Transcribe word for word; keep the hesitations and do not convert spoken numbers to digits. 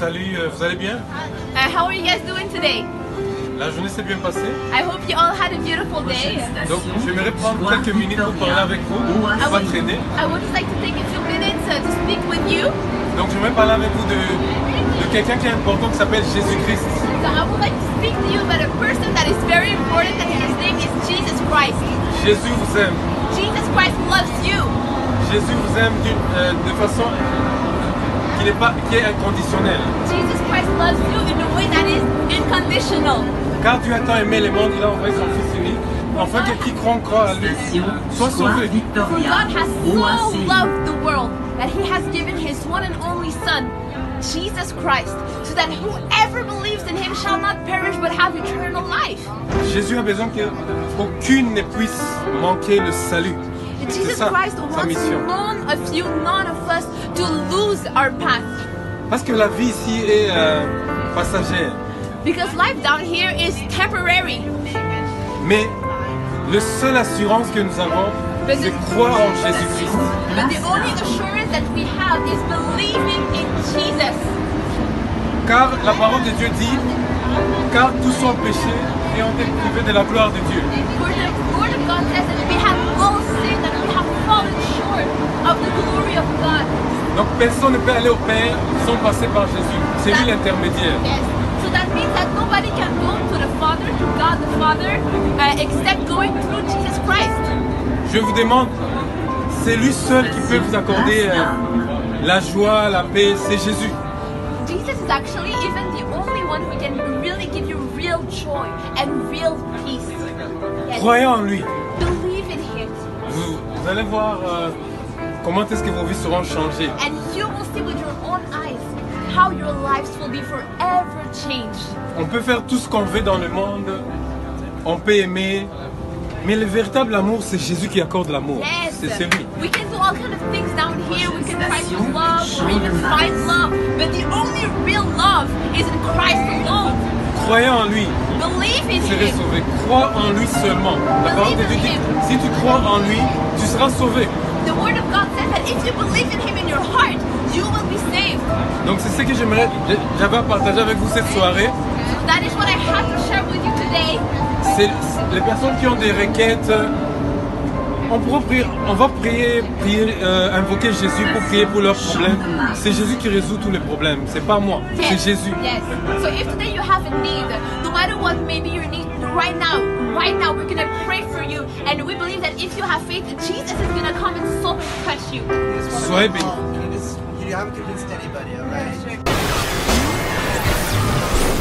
salut, euh, vous allez bien? Uh, how are you guys doing today? La journée s'est bien passée. I hope you all had a beautiful day. Donc j'aimerais prendre quelques minutes pour parler avec vous, pour I pas would, traîner. I would just like to take a few minutes uh, to speak with you. Donc j'aimerais parler avec vous de, de quelqu'un qui est important qui s'appelle Jésus-Christ. So I would like to speak to you about a person that is very important, and his name is Jesus Christ. Jésus vous aime. Jesus Christ loves you. Jésus vous aime d'une, euh, de façon qui n'est pas qui est inconditionnelle. Jesus Christ loves you in a way that is unconditional. Car Dieu a tant aimé le monde, il a envoyé son Fils unique, afin que quiconque croit à lui soit sauvé. For God has so loved the world that He has given His one and only Son, Jesus Christ, so that whoever believes in Him shall not perish but have eternal life. Jésus a besoin qu'aucune ne puisse manquer le salut. Jesus ça, Christ sa wants mission. none of you, none of us, to lose our path. Parce que la vie ici est euh, passagère. Because life down here is temporary. Mais la seule assurance que nous avons, c'est croire en Jésus-Christ. But the only assurance that we have is believing in Jesus. Car la parole de Dieu dit, car tous sont péchés et ont été privés de la gloire de Dieu. For the word of God says that we have all sinned and we have fallen short of the glory of God. Donc personne ne peut aller au Père sans passer par Jésus. C'est lui l'intermédiaire. Yes. So that means that nobody can go to the Father, to God the Father, uh, except going through Jesus Christ. Je vous demande, c'est lui seul qui peut vous accorder euh, la joie, la paix, c'est Jésus. Jesus is actually even the only one who can really give you real joy and real peace. Yes. Croyez en lui. Believe in Him. Vous, vous allez voir euh, comment est-ce que vos vies seront changées. And you will see with your own eyes how your lives will be forever changed. On peut faire tout ce qu'on veut dans le monde, on peut aimer, mais le véritable amour, c'est Jésus qui accorde l'amour. Yes. C'est lui. We can do all kinds of things down here. We can try to love or even find love. But the only real love is in Christ alone. Croyez en lui, Believe in vous serez Him. sauvé. Crois en lui seulement. La parole de Dieu dit, si tu crois en lui, tu seras sauvé. The Word of God says that if you believe in Him in your heart, you will be saved. Donc c'est ce que j'aimerais, j'avais à partager avec vous cette soirée. So that is what I have to share with you today. C'est les personnes qui ont des requêtes. On, pourra prier, on va prier, prier euh, invoquer Jésus pour prier pour leurs problèmes. C'est Jésus qui résout tous les problèmes. C'est pas moi, Yes. c'est Jésus. Yes. So if today you have a need, no matter what maybe your need right now, right now we're gonna pray for you, and we believe that if you have faith, Jesus is gonna come and so touch you. Soyez bénis. You haven't convinced anybody, all right? Sure.